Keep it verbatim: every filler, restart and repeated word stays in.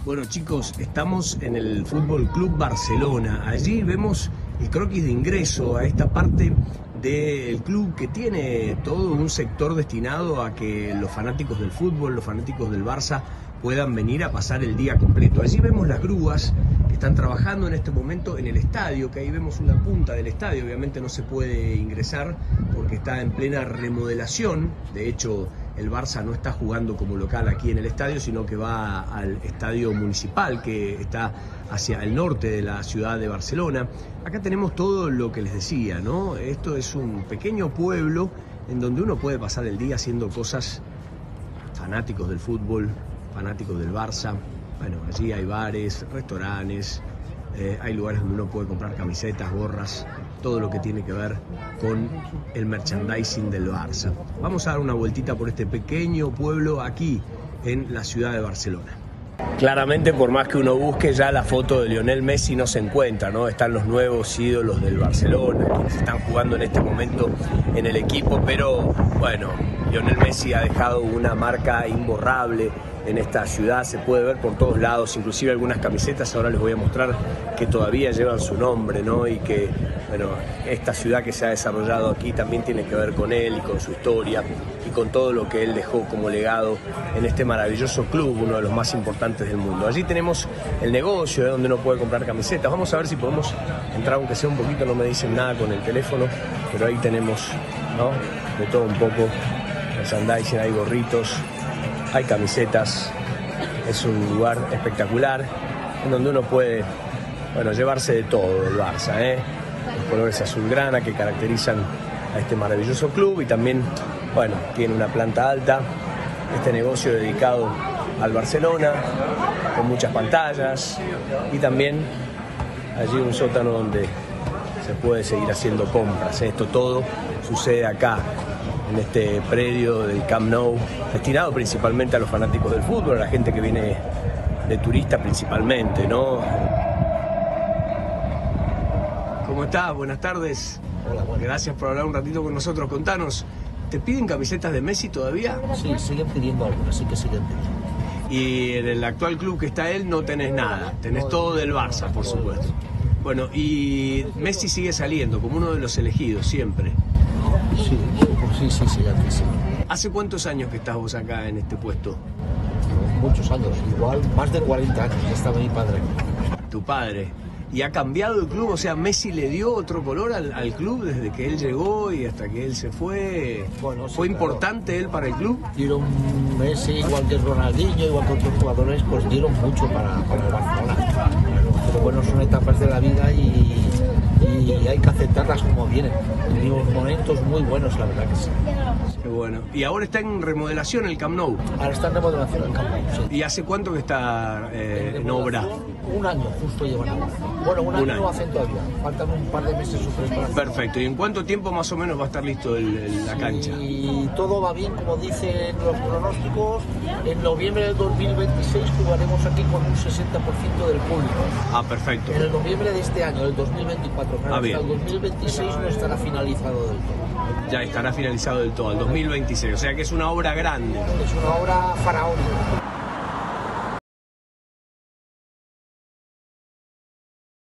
Bueno, chicos, estamos en el Fútbol Club Barcelona. Allí vemos el croquis de ingreso a esta parte del club que tiene todo un sector destinado a que los fanáticos del fútbol, los fanáticos del Barça puedan venir a pasar el día completo. Allí vemos las grúas que están trabajando en este momento en el estadio, que ahí vemos una punta del estadio. Obviamente no se puede ingresar porque está en plena remodelación. De hecho, el Barça no está jugando como local aquí en el estadio, sino que va al estadio municipal que está hacia el norte de la ciudad de Barcelona. Acá tenemos todo lo que les decía, ¿no? Esto es un pequeño pueblo en donde uno puede pasar el día haciendo cosas, fanáticos del fútbol, fanáticos del Barça. Bueno, allí hay bares, restaurantes, eh, hay lugares donde uno puede comprar camisetas, gorras, todo lo que tiene que ver con el merchandising del Barça. Vamos a dar una vueltita por este pequeño pueblo aquí en la ciudad de Barcelona. Claramente, por más que uno busque, ya la foto de Lionel Messi no se encuentra, ¿no? Están los nuevos ídolos del Barcelona, quienes están jugando en este momento en el equipo, pero bueno, Lionel Messi ha dejado una marca imborrable en esta ciudad, se puede ver por todos lados, inclusive algunas camisetas, ahora les voy a mostrar, que todavía llevan su nombre, ¿no? Y que, bueno, esta ciudad que se ha desarrollado aquí también tiene que ver con él y con su historia y con todo lo que él dejó como legado en este maravilloso club, uno de los más importantes del mundo. Allí tenemos el negocio de donde uno puede comprar camisetas. Vamos a ver si podemos entrar, aunque sea un poquito, no me dicen nada con el teléfono, pero ahí tenemos, ¿no?, de todo un poco, merchandising, hay gorritos, hay camisetas. Es un lugar espectacular en donde uno puede, bueno, llevarse de todo del Barça, ¿eh? Los colores azulgrana que caracterizan a este maravilloso club, y también, bueno, tiene una planta alta, este negocio dedicado al Barcelona, con muchas pantallas, y también allí un sótano donde se puede seguir haciendo compras. Esto todo sucede acá, en este predio del Camp Nou, destinado principalmente a los fanáticos del fútbol, a la gente que viene de turista principalmente, ¿no? ¿Cómo estás? Buenas tardes. Hola, bueno. Gracias por hablar un ratito con nosotros. Contanos, ¿te piden camisetas de Messi todavía? Sí, siguen pidiendo algunas, sí que siguen pidiendo. Y en el actual club que está él no tenés nada, tenés todo del Barça, por supuesto. Bueno, y Messi sigue saliendo como uno de los elegidos siempre. Sí, sí, sí, sí, aquí sí. ¿Hace cuántos años que estás vos acá en este puesto? Muchos años, igual más de cuarenta años, ya estaba mi padre. Tu padre. ¿Y ha cambiado el club? O sea, ¿Messi le dio otro color al, al club desde que él llegó y hasta que él se fue? Bueno, sí, ¿Fue claro. importante él para el club? Dieron Messi, igual que Ronaldinho, igual que otros jugadores, pues dieron mucho para, para el Barcelona. Pero bueno, son etapas de la vida y, y hay que aceptarlas como vienen. Vivimos momentos muy buenos, la verdad que sí. Qué bueno. Y ahora está en remodelación el Camp Nou. Ahora está en remodelación el campo, sí. ¿Y hace cuánto que está eh, en obra? Un año justo llevan ahora. Bueno, un año, Un año. no hacen todavía. Faltan un par de meses o tres para hacer. Perfecto. ¿Y en cuánto tiempo más o menos va a estar listo el, el- la cancha? Y todo va bien, como dicen los pronósticos, en noviembre del dos mil veintiséis jugaremos aquí con un sesenta por ciento del público. Ah, perfecto. En el noviembre de este año, del dos mil veinticuatro, pero Ah, hasta bien. el dos mil veintiséis no estará finalizado del todo. Ya estará finalizado del todo, el dos mil veintiséis. O sea que es una obra grande. Es una obra faraónica.